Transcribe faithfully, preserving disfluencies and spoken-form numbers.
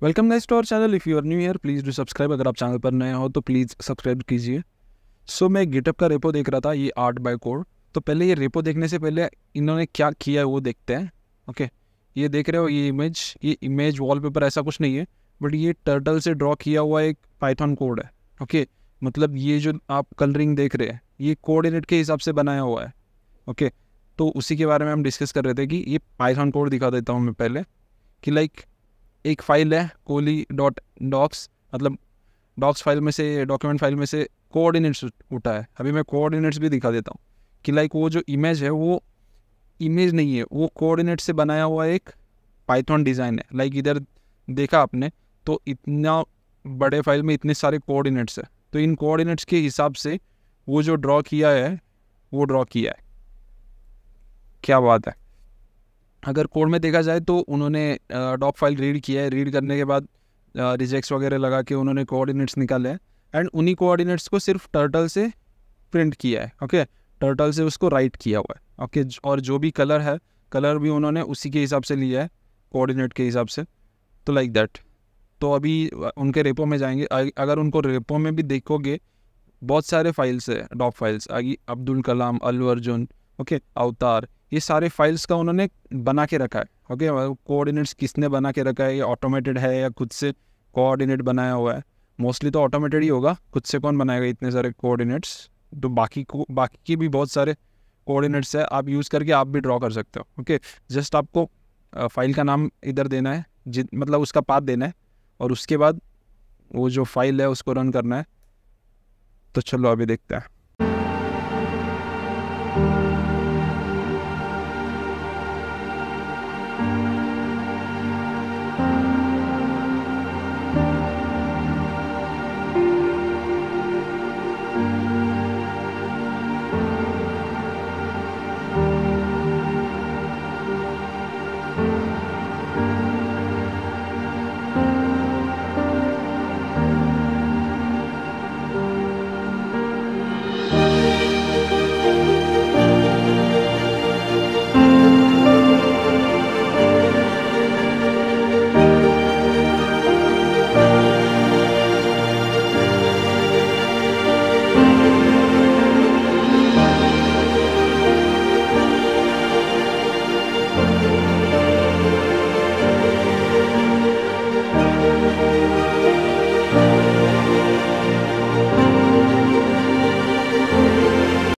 Welcome guys to our channel. If you are new here please do subscribe. अगर आप channel पर नए हो तो प्लीज़ सब्सक्राइब कीजिए। सो so, मैं गिटअप का रेपो देख रहा था, ये आर्ट बाय कोड। तो पहले ये रेपो देखने से पहले इन्होंने क्या किया है वो देखते हैं। Okay okay. ये देख रहे हो, ये इमेज ये इमेज वॉलपेपर ऐसा कुछ नहीं है, बट ये टर्टल से ड्रॉ किया हुआ एक पाइथन कोड है। Okay okay. मतलब ये जो आप कलरिंग देख रहे हैं ये कोऑर्डिनेट के हिसाब से बनाया हुआ है। Okay okay. तो उसी के बारे में हम डिस्कस कर रहे थे कि ये पाइथन कोड दिखा देता हूँ मैं पहले कि लाइक एक फाइल है कोली डॉट डॉक्स, मतलब डॉक्स फाइल में से, डॉक्यूमेंट फाइल में से कोऑर्डिनेट्स उठा है। अभी मैं कोऑर्डिनेट्स भी दिखा देता हूँ कि लाइक वो जो इमेज है वो इमेज नहीं है, वो कोऑर्डिनेट से बनाया हुआ एक पाइथन डिज़ाइन है। लाइक इधर देखा आपने तो इतना बड़े फाइल में इतने सारे कोऑर्डिनेट्स है, तो इन कोऑर्डिनेट्स के हिसाब से वो जो ड्रॉ किया है वो ड्रॉ किया है। क्या बात है। अगर कोड में देखा जाए तो उन्होंने डॉक फाइल रीड किया है, रीड करने के बाद रिजेक्ट्स वगैरह लगा के उन्होंने कोऑर्डिनेट्स निकाले हैं एंड उन्हीं कोऑर्डिनेट्स को सिर्फ टर्टल से प्रिंट किया है। ओके, टर्टल से उसको राइट किया हुआ है। ओके, और जो भी कलर है, कलर भी उन्होंने उसी के हिसाब से लिया है, कोऑर्डिनेट के हिसाब से। तो लाइक दैट। तो अभी उनके रेपो में जाएंगे। अगर उनको रेपो में भी देखोगे बहुत सारे फाइल्स है, डॉक फाइल्स आगे, अब्दुल कलाम, अल्लू अर्जुन, ओके, अवतार, ये सारे फाइल्स का उन्होंने बना के रखा है। ओके, कोऑर्डिनेट्स किसने बना के रखा है, ये ऑटोमेटेड है या खुद से कोऑर्डिनेट बनाया हुआ है? मोस्टली तो ऑटोमेटेड ही होगा, खुद से कौन बनाएगा इतने सारे कोऑर्डिनेट्स। तो बाकी को बाकी की भी बहुत सारे कोऑर्डिनेट्स है, आप यूज़ करके आप भी ड्रॉ कर सकते हो। ओके, जस्ट आपको फाइल का नाम इधर देना है, जि मतलब उसका पाथ देना है, और उसके बाद वो जो फाइल है उसको रन करना है। तो चलो अभी देखते हैं।